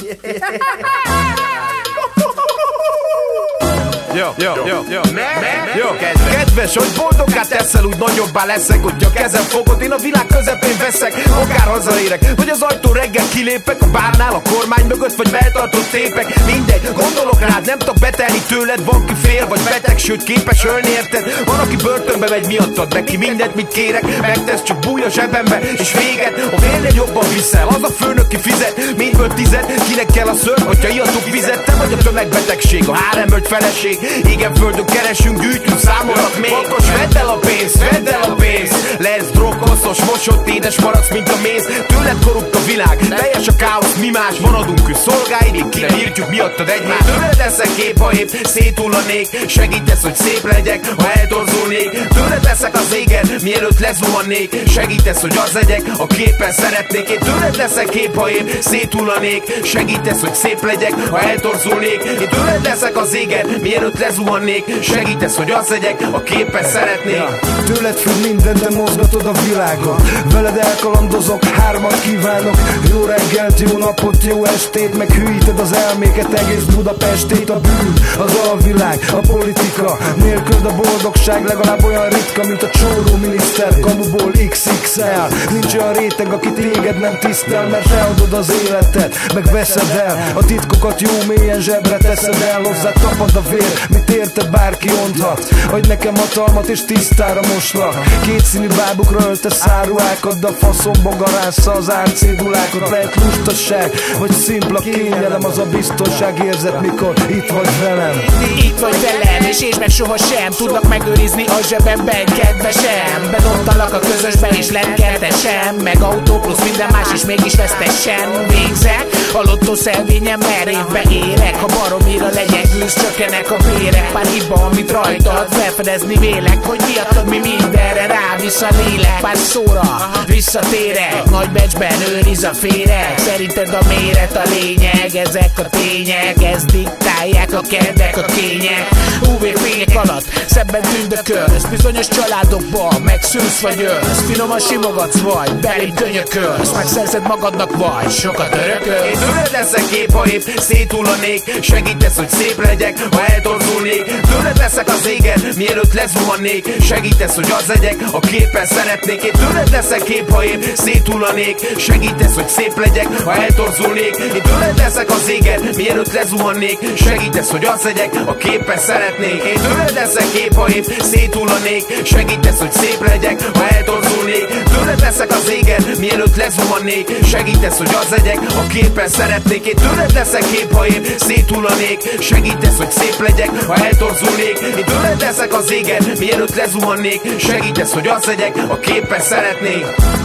Kedves, hogy boldoggá teszel, úgy nagyobbá leszek. Hogyha kezem fogod, én a világ közepén veszek. Akár hazaérek, vagy az ajtó reggel kilépek, a bárnál, a kormány mögött, vagy beltartott tépek. Mindegy, gondolok rád, nem tudok betelni tőled. Van ki fél, vagy beteg, sőt képes ölni érted. Van, aki börtönbe megy miattad, neki mindent, mit kérek megtesz, csak bújj a zsebembe, és véget. A vérnél jobban viszel, az a főnök, ki fizet. Mindből 10, kinek kell a szörny, hogyha ijatok vizet. Te vagy a tömegbetegség, a hárembölt feleség. Igen, földön keresünk, gyűjtünk, számolnak még. Bankos, vedd el a pénzt, vedd el a pénzt. Lesz drogkoszos, mosott, édes maradsz, mint a méz. Tőled korrupt a világ, teljes a káosz, mi más. Maradunk ő szolgáid, kiírtjuk miattad egymást. Tőled leszek kép, ha épp széthullanék. Segítesz, hogy szép legyek, ha eltorzulnék. Tőled leszek az égen, mielőtt lezuhannék. Segítesz, hogy az legyek, a képen szeretnék. Én tőled leszek kép, ha épp széthullanék. Segítesz, hogy szép legyek, ha eltorzulnék. Én tőled leszek az égen, mielőtt lezuhannék. Segítesz, hogy az legyek, a képen szeretnék. Tőled függ minden, de mozgatod a világot. Veled elkalandozok, hármat kívánok. Jó reggelt, jó napot, jó estét. Meg hűíted az elméket, egész Budapestét. A bűn, az alvilág, a politika nélkül a boldogság legalább olyan ritka, mint a csóró miniszter. Kamuból XXL. Nincs olyan réteg, aki téged nem tisztel, mert te adod az életed, meg veszed el. A titkokat jó mélyen zsebre teszed el. Hozzá tapad a vér, mit érte bárki onthat. Adj nekem hatalmat és tisztára moslak. Kétszínű bábukra ölte száruákat, de a faszomba garázza az árcédulákat. Lehet lustaság, vagy szimpla kényelem, az a biztonságérzet, mikor itt vagy velem. Itt vagy velem, és meg sohasem tudlak megőrizni a zsebemben, kedvesem. Bedobtalak a közösbe és lett kertesem, meg autó plusz minden más is mégis vesztesen végzek. A lottó szelvényem mer évbe érek, ha baromira legyengülsz, csökkenek a vérek. Pár hiba, amit rajtad felfedezni vélek, hogy miattad mi mindenre rávisz a lélek. Pár szóra visszatérek, nagy becsben őriz a féreg. Szerinted a méret a lényeg, ezek a tények, ezt diktálják a kedvek, a kények. UV-fények alatt szebben tündökölsz, bizonyos családokban megszűnsz vagy ölsz. Finoman simogatsz vagy, belém könyökölsz, megszerzed magadnak vagy, sokat örökölsz. Én tőled leszek kép, ha épp széthullanék. Segítesz, hogy szép legyek, ha eltorzulnék. Tőled leszek az égen, mielőtt lezuhannék. Segítesz, hogy az legyek, a képen szeretnék. Én tőled leszek kép, ha épp széthullanék. Segítesz, hogy szép legyek, ha eltorzulnék. Én tőled leszek az égen, mielőtt lezuhannék. Segítesz, hogy az legyek, a képen szeretnék. Én tőled leszek kép, ha épp széthullanék. Segítesz, hogy szép legyek, ha eltorzulnék. Tőled leszek az égen, mielőtt lezuhannék. Segítesz, hogy az legyek, a képen szeretnék. Én tőled leszek kép, ha épp széthullanék. Segítesz, hogy szép legyek, ha eltorzulnék. Én tőled leszek az égen, mielőtt lezuhannék. Segítesz, hogy az legyek, a képen szeretnék.